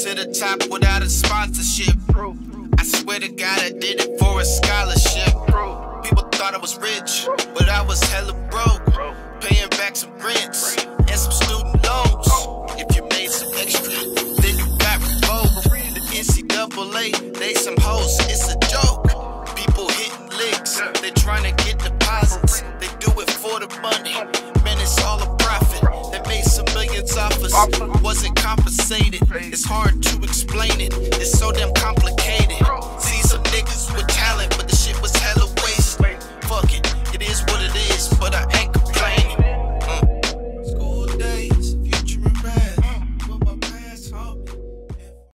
to the top without a sponsorship. I swear to God I did it for a scholarship. People thought I was rich, but I was hella broke. Paying back some rents and some student loans. If you made some extra, then you got revoked. The NCAA, they some hoes, it's a joke. People hitting licks, they trying to get deposits. They do it for the money, man, it's all a profit. They made some millions off us, wasn't compensated. It's hard to explain it, it's so damn complicated. See some niggas with